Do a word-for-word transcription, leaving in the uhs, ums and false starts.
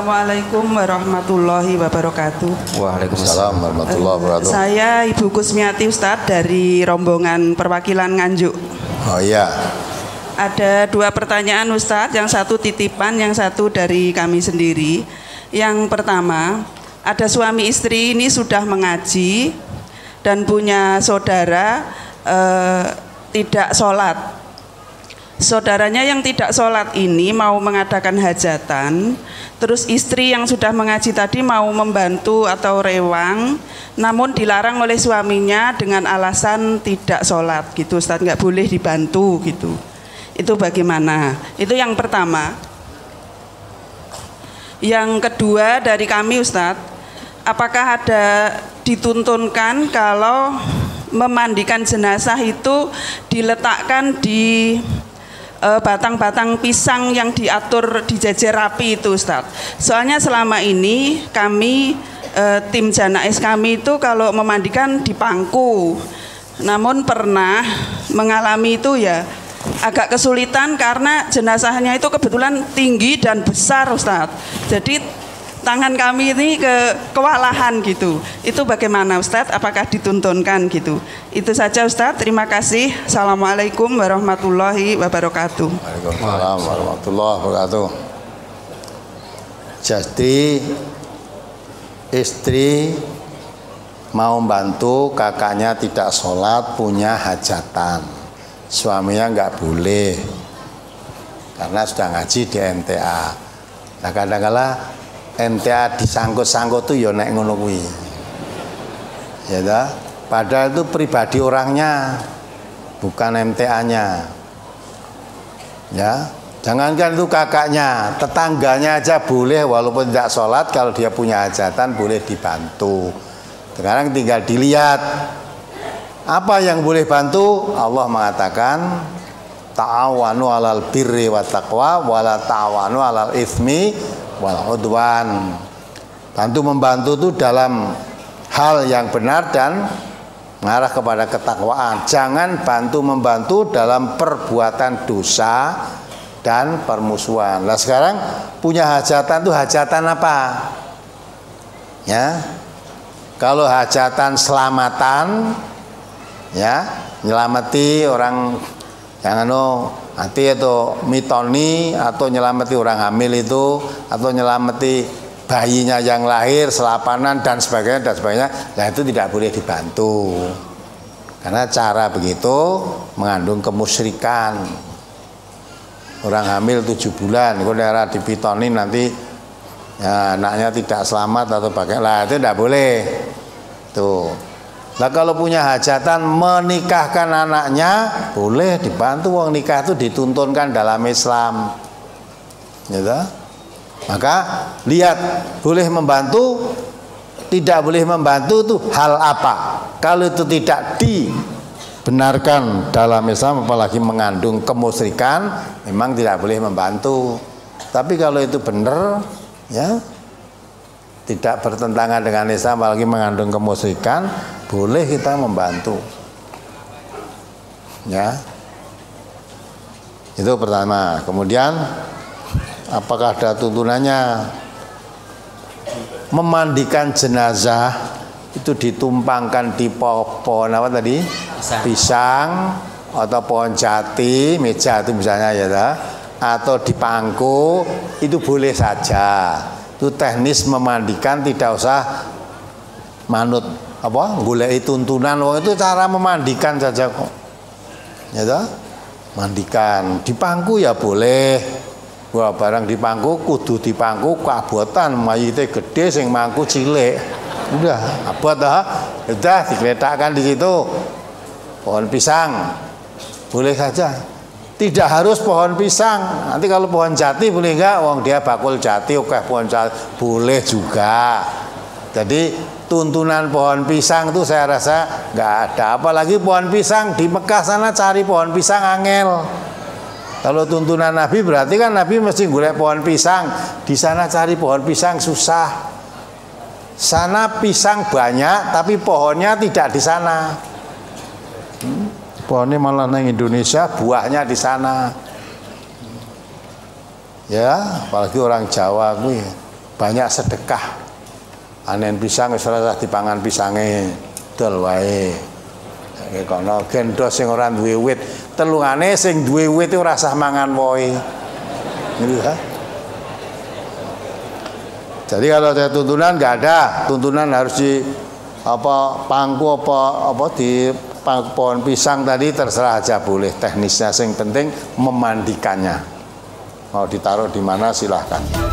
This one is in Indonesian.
Assalamualaikum warahmatullahi wabarakatuh. Waalaikumsalam warahmatullahi wabarakatuh. Saya Ibu Kusmiati Ustadz dari rombongan perwakilan Nganjuk. Oh iya. Ada dua pertanyaan Ustadz, yang satu titipan, yang satu dari kami sendiri. Yang pertama, ada suami istri ini sudah mengaji dan punya saudara eh, tidak sholat. Saudaranya yang tidak sholat ini mau mengadakan hajatan, terus istri yang sudah mengaji tadi mau membantu atau rewang, namun dilarang oleh suaminya dengan alasan tidak sholat gitu Ustadz, nggak boleh dibantu gitu. Itu bagaimana? Itu yang pertama. Yang kedua dari kami Ustadz, apakah ada dituntunkan kalau memandikan jenazah itu diletakkan di batang-batang pisang yang diatur dijejer rapi itu Ustadz. Soalnya selama ini kami e, tim Janais kami itu kalau memandikan di pangku, namun pernah mengalami itu ya agak kesulitan karena jenazahnya itu kebetulan tinggi dan besar Ustadz. Jadi tangan kami ini ke kewalahan gitu. Itu bagaimana Ustadz? Apakah dituntunkan gitu? Itu saja Ustadz. Terima kasih. Assalamualaikum warahmatullahi wabarakatuh. Waalaikumsalam warahmatullahi wabarakatuh. Jadi istri mau bantu kakaknya tidak sholat, punya hajatan. Suaminya nggak boleh karena sudah ngaji di M T A. Nah kadang-kadang M T A disangkut-sangkut tuh ya nek ngono kuwi. Ya dah. Padahal itu pribadi orangnya, bukan M T A-nya. Ya, jangankan itu kakaknya, tetangganya aja boleh walaupun tidak sholat, kalau dia punya hajatan boleh dibantu. Sekarang tinggal dilihat apa yang boleh bantu. Allah mengatakan ta'awanu 'alal birri wat taqwa wala ta'awanu 'alal itsmi wal udwan. Bantu membantu itu dalam hal yang benar dan mengarah kepada ketakwaan. Jangan bantu membantu dalam perbuatan dosa dan permusuhan. Nah sekarang punya hajatan itu hajatan apa? Ya, kalau hajatan selamatan, ya nyelamati orang yang anu nanti itu mitoni, atau nyelamati orang hamil itu, atau nyelamati bayinya yang lahir, selapanan dan sebagainya dan sebagainya, nah itu tidak boleh dibantu karena cara begitu mengandung kemusyrikan. Orang hamil tujuh bulan kalau daerah dipitoni nanti ya, anaknya tidak selamat atau bagaimana, lah itu tidak boleh tuh. Nah kalau punya hajatan menikahkan anaknya boleh dibantu, wong nikah itu dituntunkan dalam Islam, gitu. Maka lihat boleh membantu, tidak boleh membantu itu hal apa. Kalau itu tidak dibenarkan dalam Islam, apalagi mengandung kemusyrikan, memang tidak boleh membantu. Tapi kalau itu benar, ya tidak bertentangan dengan Islam, apalagi mengandung kemusyrikan, boleh kita membantu. Ya, itu pertama. Kemudian apakah ada tuntunannya? Memandikan jenazah itu ditumpangkan di pohon apa tadi? Pisang, Pisang atau pohon jati, meja itu misalnya ya, atau di pangku, itu boleh saja. Itu teknis memandikan, tidak usah manut apa golek tuntunan. Wong itu cara memandikan saja kok. Ya toh? Mandikan di pangku ya boleh. Wah, barang di pangku kudu di pangku kabotan, mayite gede sing mangku cilik. Udah, abot toh. Udah digeletakkan di situ. Pohon pisang boleh saja. Tidak harus pohon pisang. Nanti kalau pohon jati boleh enggak? Wong dia bakul jati, oke pohon jati boleh juga. Jadi tuntunan pohon pisang itu saya rasa nggak ada. Apalagi pohon pisang di Mekah sana cari pohon pisang angel. Kalau tuntunan Nabi berarti kan Nabi mesti golek pohon pisang. Di sana cari pohon pisang susah. Sana pisang banyak tapi pohonnya tidak di sana. Hmm? Pohonnya malah nang Indonesia, buahnya di sana. Ya, apalagi orang Jawa gue banyak sedekah. Anen pisang wis ora dipangan pisange dol wae. Saiki kono gendhos sing ora duwe wit, telungane sing duwe wit itu ora sah mangan wohe. Gitu ya. Jadi kalau ada tuntunan nggak ada, tuntunan harus di apa pangku apa apa di pangku pohon pisang tadi terserah aja boleh, teknisnya, yang penting memandikannya. Mau ditaruh di mana silahkan.